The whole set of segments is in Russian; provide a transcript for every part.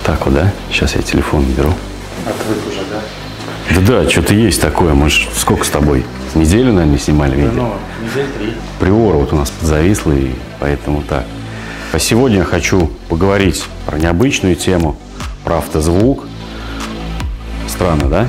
Так вот, да? Сейчас я телефон беру. Отвык уже, да? Да, что-то есть такое. Мы ж сколько с тобой? Неделю, наверное, не снимали видео? Ну, недель 3. Приора вот у нас подзависла, и поэтому так. А сегодня я хочу поговорить про необычную тему, про автозвук. Странно, да?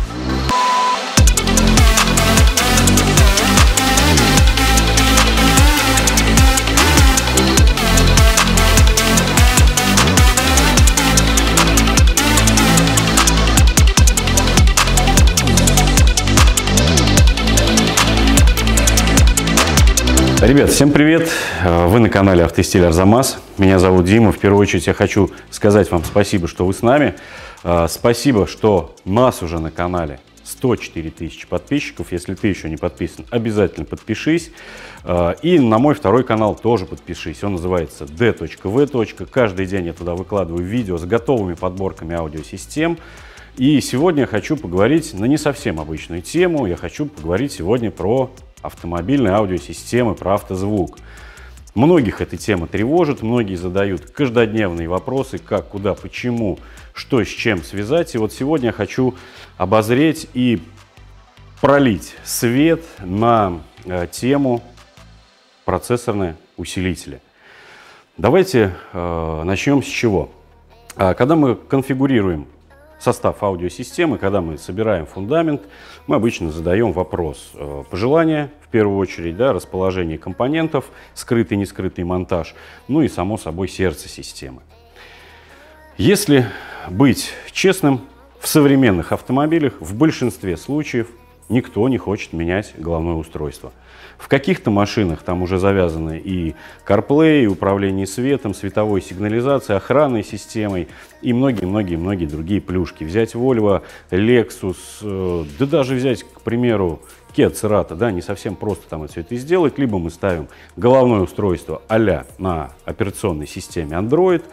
Ребят, всем привет! Вы на канале Автостиль Арзамас. Меня зовут Дима. В первую очередь я хочу сказать вам спасибо, что вы с нами. Спасибо, что нас уже на канале 104 тысячи подписчиков. Если ты еще не подписан, обязательно подпишись. И на мой второй канал тоже подпишись. Он называется d.v. Каждый день я туда выкладываю видео с готовыми подборками аудиосистем. И сегодня я хочу поговорить на не совсем обычную тему. Я хочу поговорить сегодня про автомобильные аудиосистемы, про автозвук. Многих эта тема тревожит, многие задают каждодневные вопросы, как, куда, почему, что с чем связать. И вот сегодня я хочу обозреть и пролить свет на тему процессорные усилители. Давайте начнем с чего. Когда мы конфигурируем состав аудиосистемы, когда мы собираем фундамент, мы обычно задаем вопрос пожелания, в первую очередь, да, расположение компонентов, скрытый, нескрытый монтаж, ну и, само собой, сердце системы. Если быть честным, в современных автомобилях в большинстве случаев никто не хочет менять головное устройство. В каких-то машинах там уже завязаны и CarPlay, и управление светом, световой сигнализацией, охранной системой и многие-многие другие плюшки. Взять Volvo, Lexus, да даже взять, к примеру, Kia Cerato, да, не совсем просто там все это сделать. Либо мы ставим головное устройство а-ля на операционной системе Android,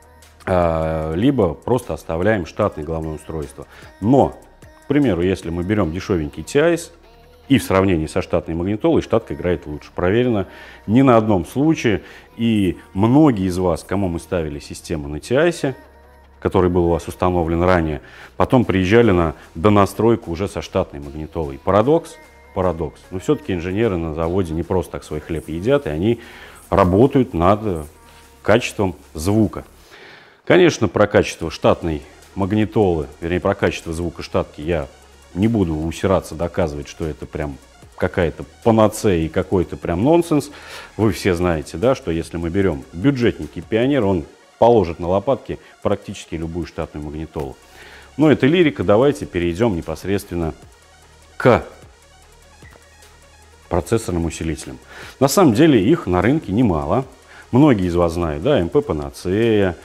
либо просто оставляем штатное головное устройство. Но, к примеру, если мы берем дешевенький TIS, и в сравнении со штатной магнитолой штатка играет лучше. Проверено ни на одном случае. И многие из вас, кому мы ставили систему на TIS, который был у вас установлен ранее, потом приезжали на донастройку уже со штатной магнитолой. Парадокс? Парадокс. Но все-таки инженеры на заводе не просто так свой хлеб едят, и они работают над качеством звука. Конечно, про качество штатной магнитолы, вернее, про качество звука штатки я не буду усираться, доказывать, что это прям какая-то панацея и какой-то прям нонсенс. Вы все знаете, да, что если мы берем бюджетненький Пионер, он положит на лопатки практически любую штатную магнитолу. Но это лирика, давайте перейдем непосредственно к процессорным усилителям. На самом деле их на рынке немало. Многие из вас знают, да, MP Panacea,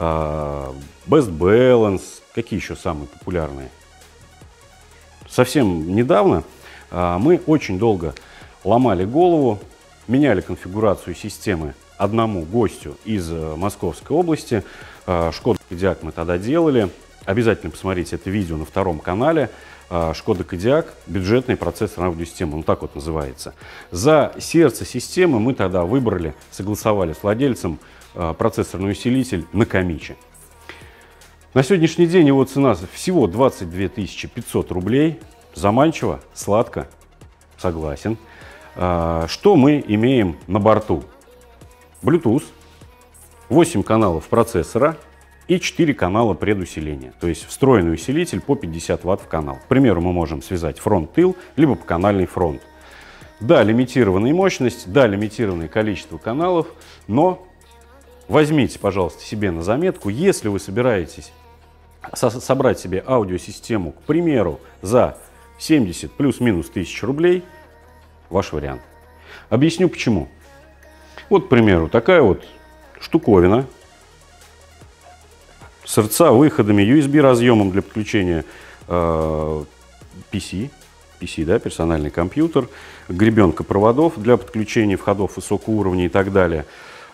Best Balance, какие еще самые популярные? Совсем недавно мы очень долго ломали голову, меняли конфигурацию системы одному гостю из Московской области. Шкода Кодиак мы тогда делали. Обязательно посмотрите это видео на втором канале. Шкода Кодиак, бюджетная процессорная аудиосистема, он так вот называется. За сердце системы мы тогда выбрали, согласовали с владельцем процессорный усилитель Накамичи. На сегодняшний день его цена всего 22 500 рублей. Заманчиво, сладко, согласен. Что мы имеем на борту? Bluetooth, 8 каналов процессора и 4 канала предусиления. То есть встроенный усилитель по 50 Вт в канал. К примеру, мы можем связать фронт-тыл, либо поканальный фронт. Да, лимитированная мощность, да, лимитированное количество каналов, но возьмите, пожалуйста, себе на заметку, если вы собираетесь собрать себе аудиосистему, к примеру, за 70 плюс-минус тысяч рублей, ваш вариант. Объясню почему. Вот, к примеру, такая вот штуковина с RCA-выходами, USB-разъемом для подключения PC, да, персональный компьютер, гребенка проводов для подключения входов высокого уровня и так далее.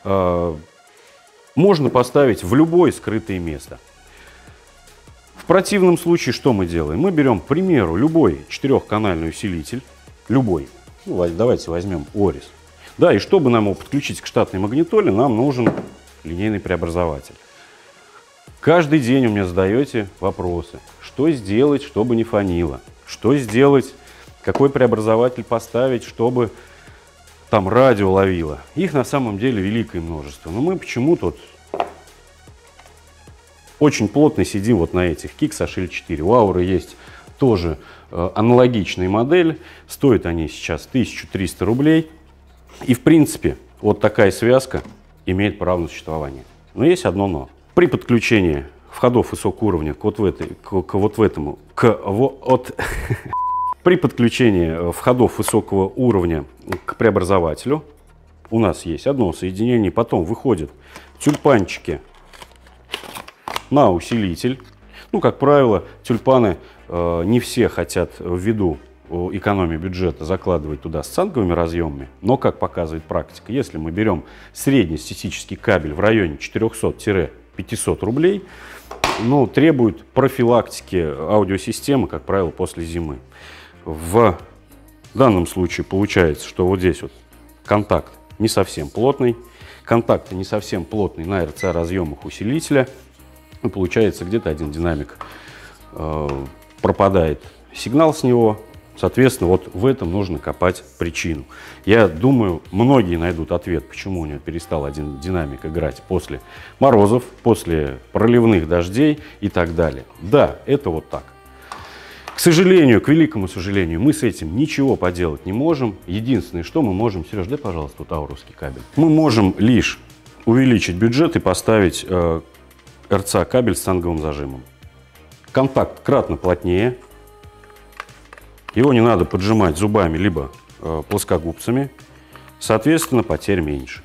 Можно поставить в любое скрытое место. В противном случае что мы делаем? Мы берем, к примеру, любой четырехканальный усилитель, любой, ну, давайте возьмем Oris. Да, и чтобы нам его подключить к штатной магнитоле, нам нужен линейный преобразователь. Каждый день у меня задаете вопросы. Что сделать, чтобы не фонило? Что сделать, какой преобразователь поставить, чтобы там радио ловило? Их на самом деле великое множество. Но мы почему-то очень плотно сидим вот на этих Kix HL4. У Aura есть тоже аналогичная модель. Стоят они сейчас 1300 рублей. И в принципе вот такая связка имеет право на существование. Но есть одно но. При подключении входов высокого уровня при подключении входов высокого уровня к преобразователю у нас есть одно соединение, потом выходят тюльпанчики на усилитель. Ну, как правило, тюльпаны не все хотят ввиду экономии бюджета закладывать туда с цинковыми разъемами, но, как показывает практика, если мы берем среднестатистический кабель в районе 400-500 рублей, ну, требует профилактики аудиосистемы, как правило, после зимы. В данном случае получается, что вот здесь вот контакт не совсем плотный, контакты не совсем плотный на RCA-разъемах усилителя, и получается где-то один динамик пропадает сигнал с него. Соответственно, вот в этом нужно копать причину. Я думаю, многие найдут ответ, почему у него перестал один динамик играть после морозов, после проливных дождей и так далее. Да, это вот так. К сожалению, к великому сожалению, мы с этим ничего поделать не можем. Единственное, что мы можем... Сереж, дай, пожалуйста, вот ауровский кабель. Мы можем лишь увеличить бюджет и поставить RCA кабель с цинковым зажимом. Контакт кратно плотнее. Его не надо поджимать зубами либо плоскогубцами. Соответственно, потерь меньше.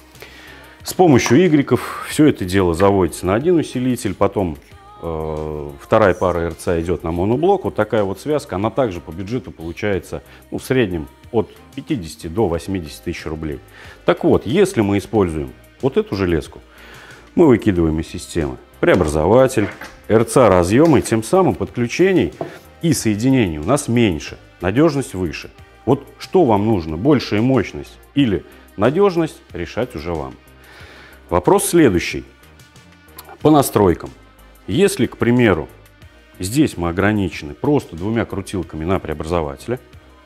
С помощью игреков все это дело заводится на один усилитель, потом вторая пара RCA идет на моноблок. Вот такая вот связка, она также по бюджету получается, ну, в среднем от 50 до 80 тысяч рублей. Так вот, если мы используем вот эту железку, мы выкидываем из системы преобразователь, RCA разъемы, тем самым подключений и соединений у нас меньше, надежность выше. Вот что вам нужно, большая мощность или надежность, решать уже вам. Вопрос следующий. По настройкам. Если, к примеру, здесь мы ограничены просто двумя крутилками на преобразователе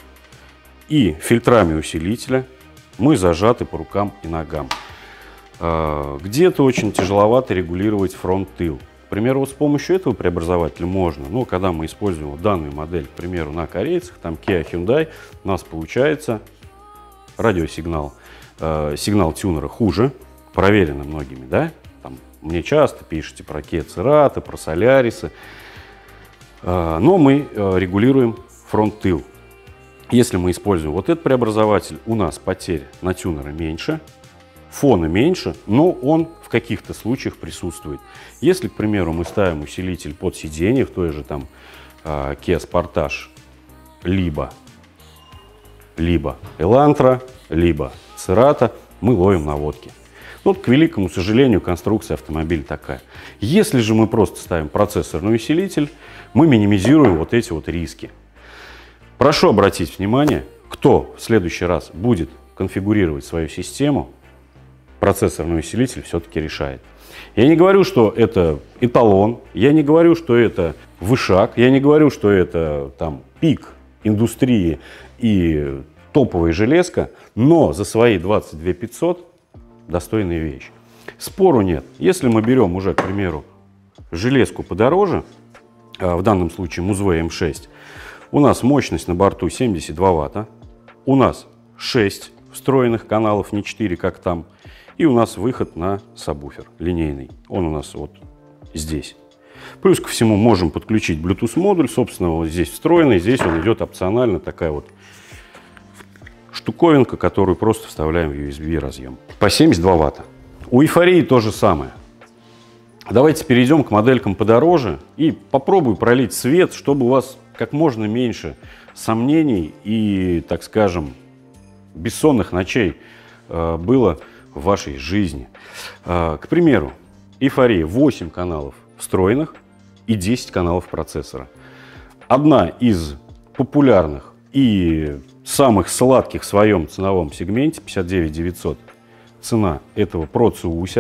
и фильтрами усилителя, мы зажаты по рукам и ногам. Где-то очень тяжеловато регулировать фронт-тыл. К примеру, вот с помощью этого преобразователя можно, но когда мы используем вот данную модель, к примеру, на корейцах, там Kia, Hyundai, у нас получается радиосигнал, сигнал тюнера хуже, проверено многими, да? Там, мне часто пишете про Kia Cerato, про Solaris, но мы регулируем фронт-тыл. Если мы используем вот этот преобразователь, у нас потерь на тюнеры меньше, фона меньше, но он в каких-то случаях присутствует. Если, к примеру, мы ставим усилитель под сиденье в той же там Kia Sportage, либо Elantra, либо Cerato, мы ловим наводки. Вот, к великому сожалению, конструкция автомобиля такая. Если же мы просто ставим процессорный усилитель, мы минимизируем вот эти вот риски. Прошу обратить внимание, кто в следующий раз будет конфигурировать свою систему, процессорный усилитель все-таки решает. Я не говорю, что это эталон, я не говорю, что это вышаг, я не говорю, что это там пик индустрии и топовая железка, но за свои 22 500 достойная вещь. Спору нет. Если мы берем уже, к примеру, железку подороже, в данном случае Muzway M6, у нас мощность на борту 72 ватта, у нас 6 встроенных каналов, не 4, как там, и у нас выход на сабвуфер линейный. Он у нас вот здесь. Плюс ко всему можем подключить Bluetooth модуль, собственно, вот здесь встроенный, здесь он идет опционально, такая вот штуковинка, которую просто вставляем в USB разъем. По 72 ватта. У Эйфории то же самое. Давайте перейдем к моделькам подороже и попробую пролить свет, чтобы у вас как можно меньше сомнений и, так скажем, бессонных ночей было в вашей жизни. К примеру, Эйфория 8 каналов встроенных и 10 каналов процессора. Одна из популярных и самых сладких в своем ценовом сегменте, 59 900, цена этого проциуся.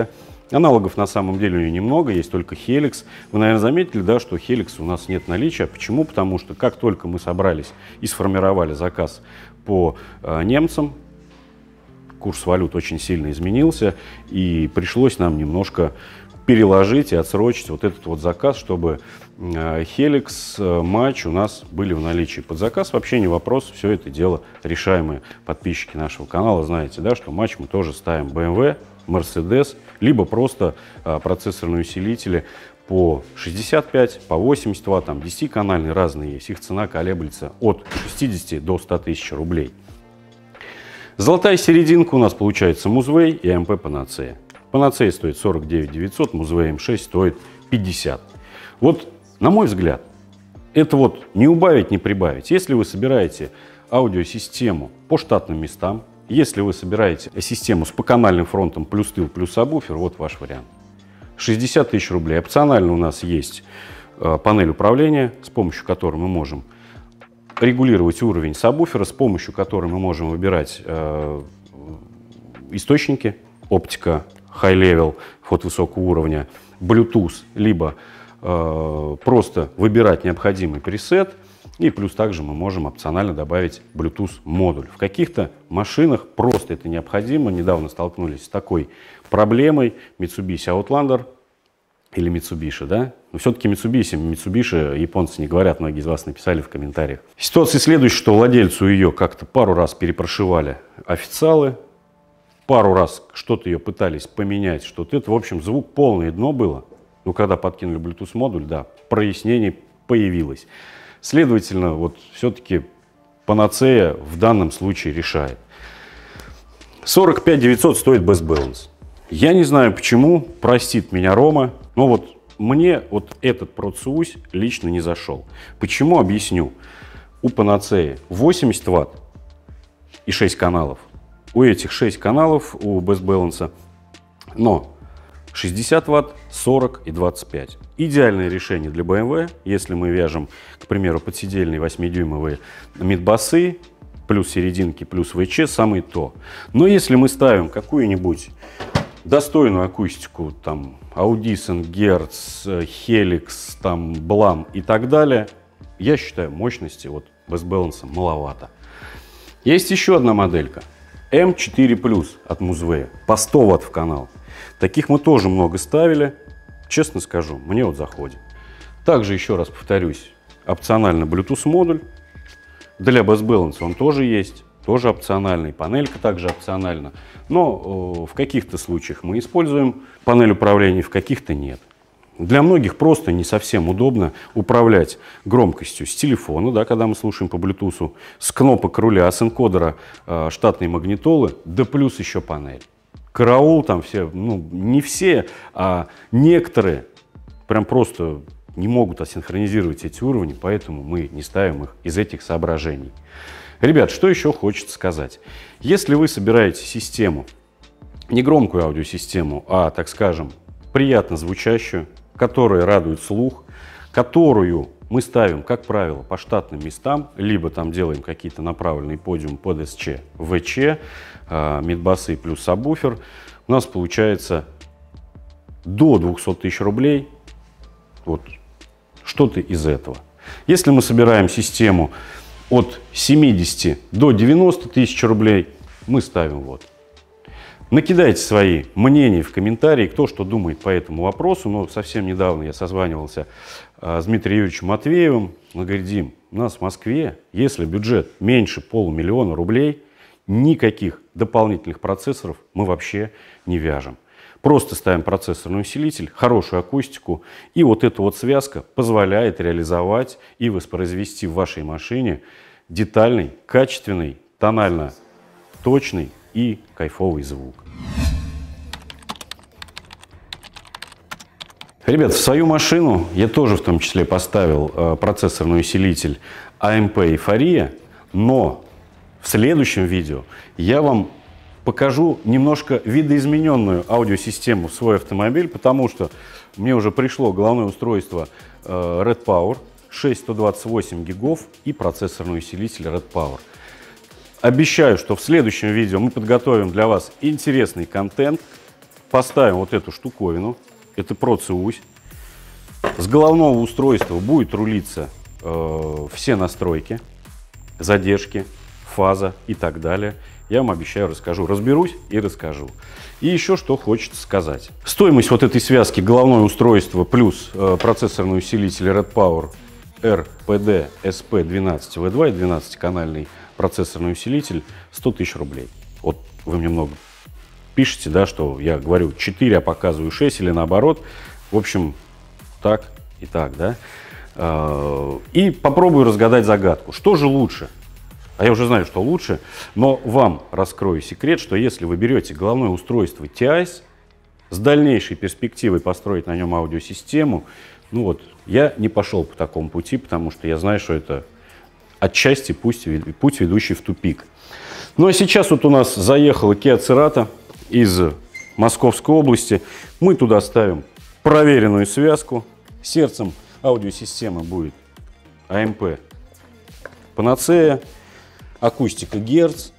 Аналогов на самом деле у нее немного, есть только Helix. Вы, наверное, заметили, да, что Helix у нас нет наличия. Почему? Потому что как только мы собрались и сформировали заказ по немцам, курс валют очень сильно изменился, и пришлось нам немножко переложить и отсрочить вот этот вот заказ, чтобы Helix, Матч у нас были в наличии. Под заказ вообще не вопрос, все это дело решаемые. Подписчики нашего канала знаете, да, что Матч мы тоже ставим BMW, Mercedes, либо просто процессорные усилители по 65, по 80 Вт, там 10-канальные разные есть. Их цена колеблется от 60 до 100 тысяч рублей. Золотая серединка у нас получается Muzway и AMP Panacea. Panacea стоит 49 900, Muzway M6 стоит 50. Вот, на мой взгляд, это вот не убавить, не прибавить. Если вы собираете аудиосистему по штатным местам, если вы собираете систему с поканальным фронтом плюс тыл, плюс сабвуфер, вот ваш вариант. 60 тысяч рублей. Опционально у нас есть панель управления, с помощью которой мы можем регулировать уровень сабвуфера, с помощью которой мы можем выбирать источники, оптика, high-level, вход высокого уровня, Bluetooth, либо просто выбирать необходимый пресет. И плюс также мы можем опционально добавить Bluetooth модуль. В каких-то машинах просто это необходимо. Недавно столкнулись с такой проблемой. Mitsubishi Outlander или Mitsubishi, да? Но все-таки Mitsubishi японцы не говорят, многие из вас написали в комментариях. Ситуация следующая, что владельцу ее как-то пару раз перепрошивали официалы, пару раз что-то ее пытались поменять, что-то это, в общем, звук полное дно было. Но когда подкинули Bluetooth модуль, да, прояснение появилось. Следовательно, вот все-таки Panacea в данном случае решает. 45 900 стоит Best Balance. Я не знаю почему, простит меня Рома, но вот мне вот этот процессус лично не зашел. Почему? Объясню. У Panacea 80 Вт и 6 каналов. У этих 6 каналов, у Best Balance, но 60 Вт, 40 и 25. Идеальное решение для BMW, если мы вяжем, к примеру, подседельные 8-дюймовые мидбасы, плюс серединки, плюс ВЧ, самое то. Но если мы ставим какую-нибудь достойную акустику, там, Audison, Hertz, Helix, там, Blam и так далее, я считаю, мощности вот Best Balance маловато. Есть еще одна моделька. M4 от Muzway, по 100 Вт в канал. Таких мы тоже много ставили. Честно скажу, мне вот заходит. Также, еще раз повторюсь, опционально Bluetooth модуль. Для Best Balance он тоже есть, тоже опциональный. Панелька также опциональна. Но в каких-то случаях мы используем панель управления, в каких-то нет. Для многих просто не совсем удобно управлять громкостью с телефона, да, когда мы слушаем по Bluetooth, с кнопок руля, с энкодера штатной магнитолы, да плюс еще панель. Караул там все, ну не все, а некоторые прям просто не могут осинхронизировать эти уровни, поэтому мы не ставим их из этих соображений. Ребят, что еще хочется сказать. Если вы собираете систему, не громкую аудиосистему, а, так скажем, приятно звучащую, которая радует слух, которую мы ставим, как правило, по штатным местам, либо там делаем какие-то направленные подиумы под СЧ, ВЧ, мидбасы плюс сабвуфер, у нас получается до 200 тысяч рублей вот что-то из этого. Если мы собираем систему от 70 до 90 тысяч рублей, мы ставим вот. Накидайте свои мнения в комментарии, кто что думает по этому вопросу. Но совсем недавно я созванивался с Дмитрием Юрьевичем Матвеевым. Он говорит: Дим, у нас в Москве, если бюджет меньше $500 000 рублей, никаких дополнительных процессоров мы вообще не вяжем. Просто ставим процессорный усилитель, хорошую акустику, и вот эта вот связка позволяет реализовать и воспроизвести в вашей машине детальный, качественный, тонально точный и кайфовый звук. Ребят, в свою машину я тоже в том числе поставил процессорный усилитель AMP Euphoria, но в следующем видео я вам покажу немножко видоизмененную аудиосистему в свой автомобиль, потому что мне уже пришло головное устройство Red Power, 628 гигов и процессорный усилитель Red Power. Обещаю, что в следующем видео мы подготовим для вас интересный контент, поставим вот эту штуковину, это Pro-Циусь. С головного устройства будет рулиться все настройки, задержки, фаза и так далее. Я вам обещаю, расскажу. Разберусь и расскажу. И еще что хочется сказать. Стоимость вот этой связки головное устройство плюс процессорный усилитель Red Power RPD SP12V2 и 12-канальный процессорный усилитель 100 тысяч рублей. Вот вы мне много пишете, да, что я говорю 4, а показываю 6 или наоборот. В общем, так и так, да. И попробую разгадать загадку. Что же лучше? А я уже знаю, что лучше, но вам раскрою секрет, что если вы берете головное устройство TIS с дальнейшей перспективой построить на нем аудиосистему, ну вот, я не пошел по такому пути, потому что я знаю, что это отчасти путь, ведущий в тупик. Ну а сейчас вот у нас заехала Kia Cerato из Московской области. Мы туда ставим проверенную связку. Сердцем аудиосистемы будет AMP Panacea. Акустика Герц,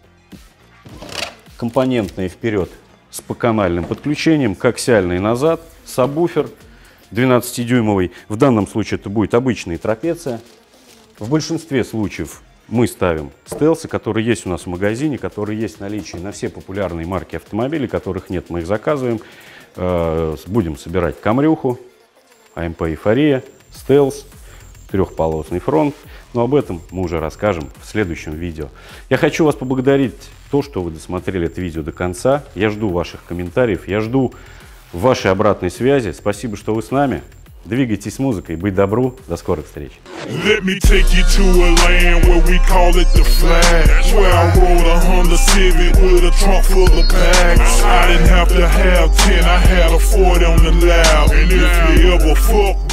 компонентные вперед с поканальным подключением, коаксиальный назад, сабвуфер 12-дюймовый. В данном случае это будет обычная трапеция. В большинстве случаев мы ставим стелсы, которые есть у нас в магазине, которые есть в наличии на все популярные марки автомобилей, которых нет, мы их заказываем. Будем собирать камрюху, АМП Эйфория, стелс, трехполосный фронт. Но об этом мы уже расскажем в следующем видео. Я хочу вас поблагодарить то, что вы досмотрели это видео до конца. Я жду ваших комментариев, я жду вашей обратной связи. Спасибо, что вы с нами. Двигайтесь с музыкой, быть добру. До скорых встреч. Let me take you to a land where we call it the flag. Where I rode a Honda Civic with a trunk full of packs. I didn't have to have 10, I had a 40 on the lab. And if you ever fuck